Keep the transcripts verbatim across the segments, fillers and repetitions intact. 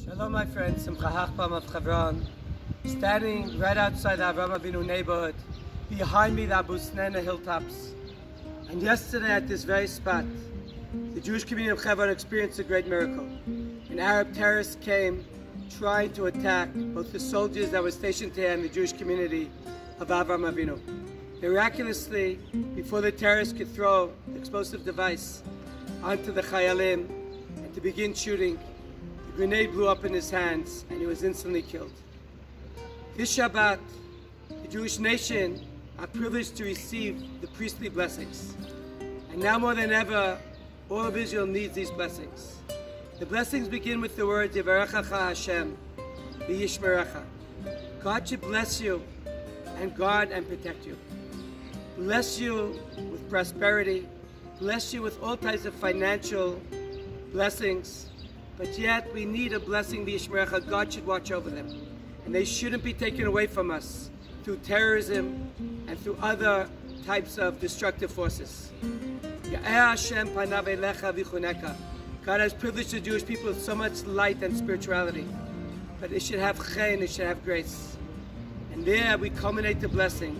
Shalom, my friends. Simcha Hachbam of Hebron. Standing right outside the Avraham Avinu neighborhood. Behind me, the Abu Snena hilltops. And yesterday, at this very spot, the Jewish community of Hebron experienced a great miracle. An Arab terrorist came trying to attack both the soldiers that were stationed here and the Jewish community of Avraham Avinu. Miraculously, before the terrorist could throw the explosive device onto the Chayalim and to begin shooting, the grenade blew up in his hands and he was instantly killed. This Shabbat, the Jewish nation are privileged to receive the priestly blessings. And now more than ever, all of Israel needs these blessings. The blessings begin with the words, Yevarechecha Hashem, V'yishmerecha. God should bless you and guard and protect you. Bless you with prosperity, bless you with all types of financial blessings, but yet we need a blessing, V'yishmerecha. God should watch over them. And they shouldn't be taken away from us through terrorism and through other types of destructive forces. God has privileged the Jewish people with so much light and spirituality, but it should have chen, it should have grace. And there we culminate the blessing.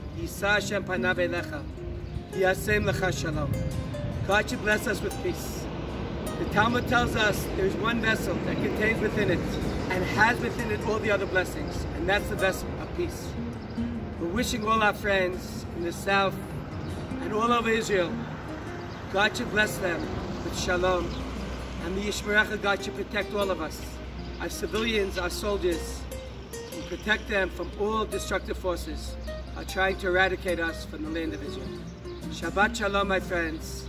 God should bless us with peace. The Talmud tells us there's one vessel that contains within it and has within it all the other blessings, and that's the vessel of peace. We're wishing all our friends in the south and all over Israel, God should bless them with shalom, and the Yishmerecha, God should protect all of us, our civilians, our soldiers, and protect them from all destructive forces are trying to eradicate us from the land of Israel. Shabbat shalom, my friends.